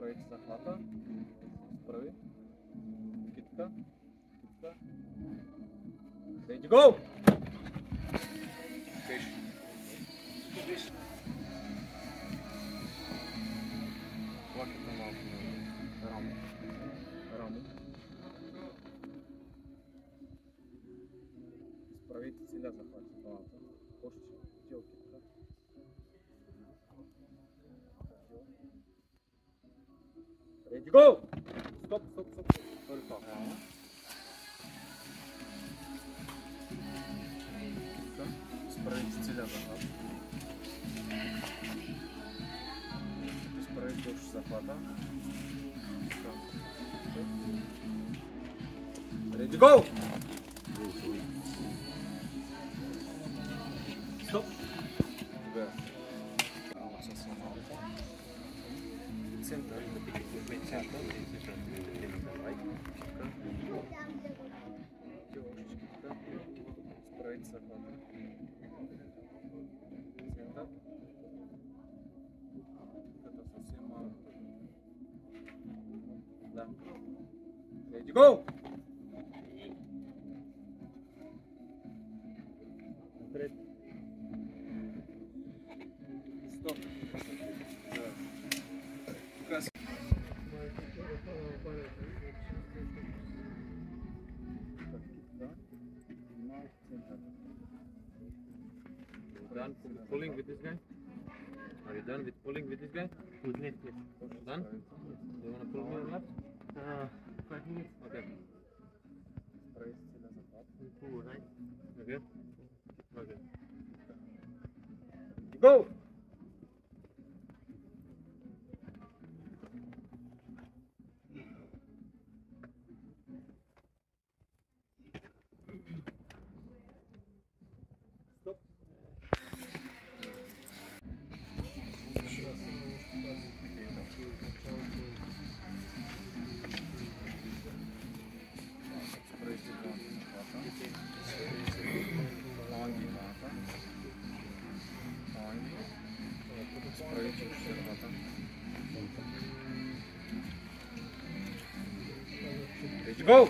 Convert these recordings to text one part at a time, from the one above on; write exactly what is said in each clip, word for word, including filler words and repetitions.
Справите захвата. Справи. Китка. Китка. Ready, go! Пеш. Пеш. Плаката малко на рамо. Рамо. Справите целя захвата. Двамата. Още. Тел китка. Ready, go! Стоп, стоп, стоп. Втори фал. Справите целя захвата. Справите още захвата. Ready, go! Стоп! Тогава. Ама съвсем малко. Център. Център. Справите захвата. Център. Като съвсем малко. Да. Ready, go! Напред. Стоп. Тук си. Done pulling with this guy? Are you done with pulling with this guy? Yes, yes. Done? Do you want to pull me on left? Uh, five minutes. Okay. Pull, right? Okay. Okay. Go! Stop. Ready, go!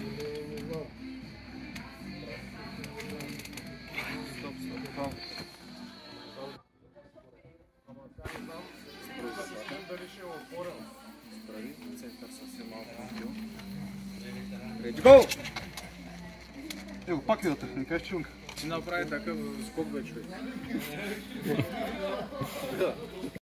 Стоп, стоп, стоп. Справи, център съвсем малко надил. Ready, go! Ево, пак видата, не кажеш чунка. Ти направи такъв скок вече.